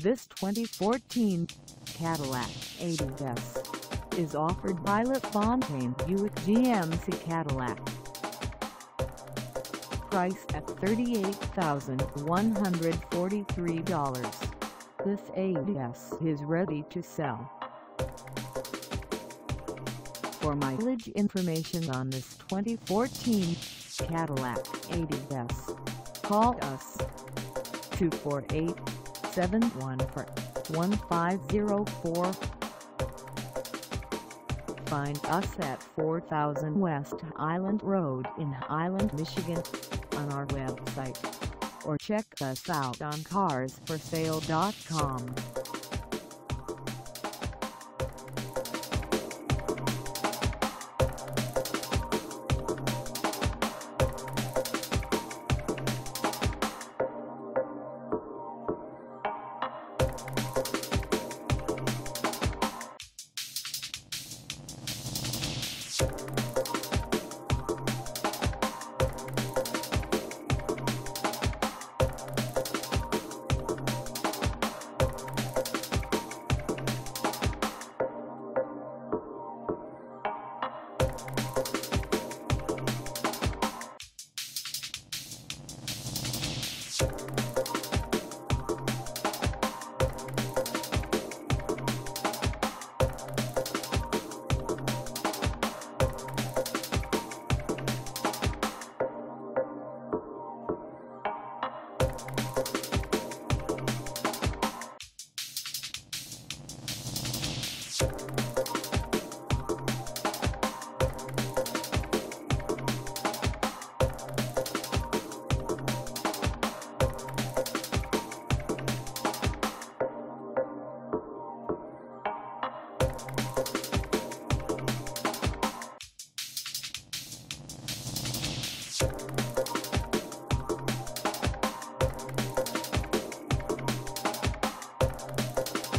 This 2014 Cadillac ATS is offered by Lafontaine Buick GMC Cadillac. Price at $38,143. This ATS is ready to sell. For mileage information on this 2014 Cadillac ATS, call us 248-714-1504. Find us at 4000 West Highland Road in Highland, Michigan on our website, or check us out on carsforsale.com.